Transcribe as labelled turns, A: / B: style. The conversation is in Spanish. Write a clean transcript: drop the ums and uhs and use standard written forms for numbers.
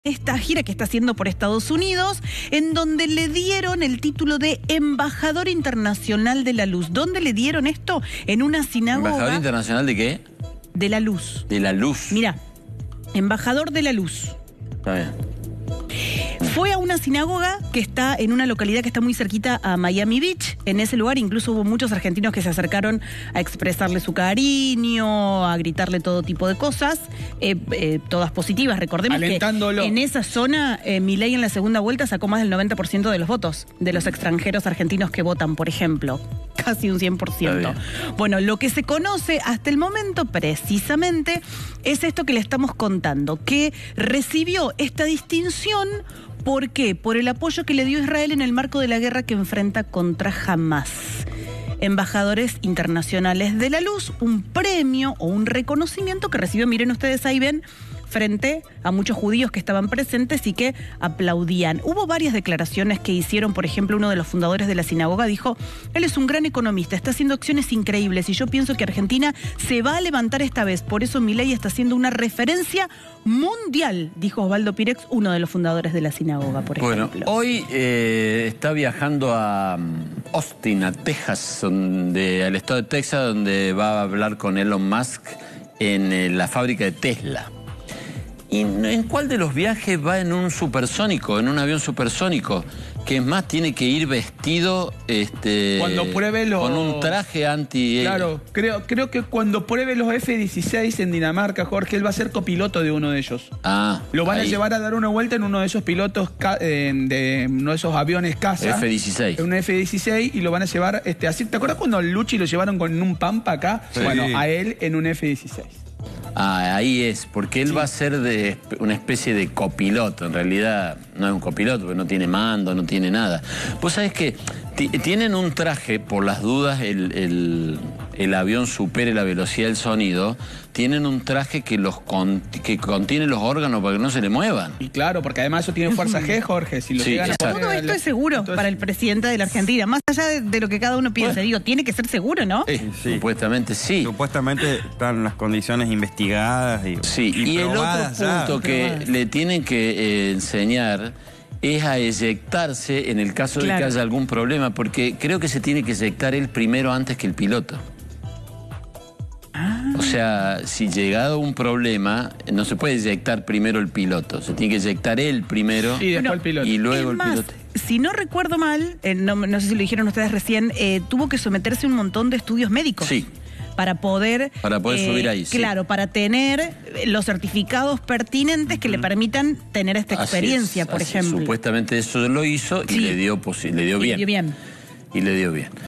A: esta gira que está haciendo por Estados Unidos, en donde le dieron el título de Embajador Internacional de la Luz. ¿Dónde le dieron esto? En una sinagoga.
B: ¿Embajador Internacional de qué?
A: De la Luz.
B: De la Luz.
A: Mira, Embajador de la Luz.
B: Está bien.
A: Fue a una sinagoga que está en una localidad que está muy cerquita a Miami Beach. En ese lugar incluso hubo muchos argentinos que se acercaron a expresarle su cariño, a gritarle todo tipo de cosas, todas positivas. Recordemos que en esa zona Milei en la segunda vuelta sacó más del 90% de los votos de los extranjeros argentinos que votan, por ejemplo. Casi un 100%. Bueno, lo que se conoce hasta el momento precisamente es esto que le estamos contando, que recibió esta distinción. ¿Por qué? Por el apoyo que le dio Israel en el marco de la guerra que enfrenta contra Hamás. Embajadores internacionales de la luz, un premio o un reconocimiento que recibió, miren ustedes ahí ven, frente a muchos judíos que estaban presentes y que aplaudían. Hubo varias declaraciones que hicieron, por ejemplo, uno de los fundadores de la sinagoga dijo, él es un gran economista, está haciendo acciones increíbles y yo pienso que Argentina se va a levantar esta vez, por eso Milei está haciendo una referencia mundial, dijo Osvaldo Pirex, uno de los fundadores de la sinagoga, por ejemplo.
B: Bueno, hoy está viajando a Austin, a Texas, al estado de Texas, donde va a hablar con Elon Musk en la fábrica de Tesla. ¿Y en cuál de los viajes va en un supersónico, en un avión supersónico? Que es más, tiene que ir vestido
C: cuando pruebe los...
B: con un traje anti...
C: Claro, creo que cuando pruebe los F-16 en Dinamarca, Jorge, él va a ser copiloto de uno de ellos.
B: Ah,
C: lo van a llevar a dar una vuelta en uno de esos pilotos, de uno de esos aviones caza.
B: F-16.
C: Un F-16 y lo van a llevar, así. ¿Te acuerdas cuando a Luchi lo llevaron con un Pampa acá? Sí. Bueno, a él en un F-16.
B: Ah, ahí es, porque él va a ser de una especie de copiloto. En realidad no es un copiloto, porque no tiene mando, no tiene nada. Vos sabés que tienen un traje, por las dudas el avión supere la velocidad del sonido, tienen un traje que contiene los órganos para que no se le muevan.
C: Y claro, porque además eso tiene fuerza G, Jorge. Si lo llegan a poner,
A: todo esto es seguro entonces, para el presidente de la Argentina, más allá de lo que cada uno piense. Digo, tiene que ser seguro, ¿no?
B: Sí. Supuestamente sí.
D: Supuestamente están las condiciones investigadas y
B: el otro punto que le tienen que enseñar es a eyectarse en el caso de que haya algún problema, porque creo que se tiene que eyectar él primero antes que el piloto. O sea, si llegado un problema, no se puede eyectar primero el piloto, se tiene que eyectar él primero
C: y después el piloto.
B: Y luego el piloto.
A: Si no recuerdo mal, no sé si lo dijeron ustedes recién, tuvo que someterse a un montón de estudios médicos.
B: Sí.
A: Para poder
B: subir ahí,
A: claro, para tener los certificados pertinentes que le permitan tener esta experiencia, por ejemplo.
B: Supuestamente eso lo hizo y le dio bien.
A: Y le dio bien.
B: Y le dio bien.